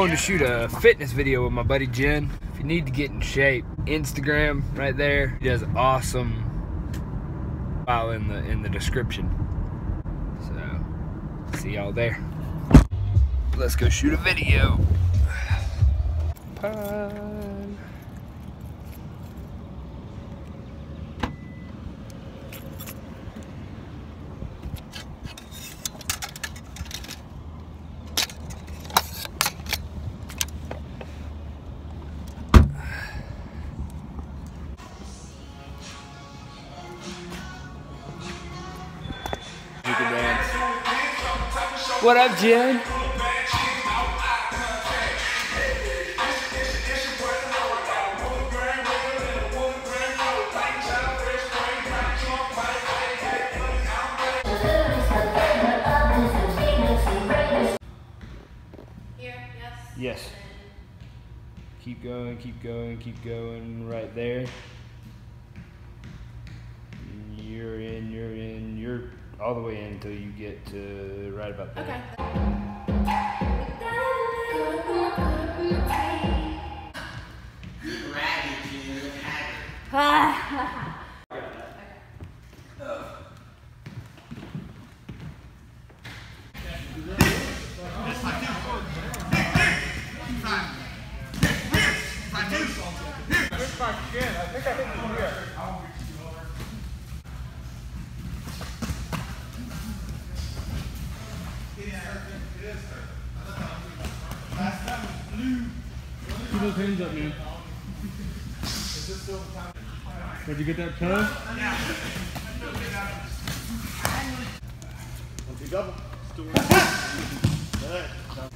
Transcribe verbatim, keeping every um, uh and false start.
going to shoot a fitness video with my buddy Jen. If you need to get in shape, Instagram right there. He does awesome. File in the in the description. So see y'all there. Let's go shoot a video. Pine. You can dance. What up, Jen? Yes. Keep going, keep going, keep going right there. You're in, you're in, you're all the way in until you get to right about there. Okay. I think I hit you here. Keep those hands up, man. Did you get that toe? One, two, double. Good.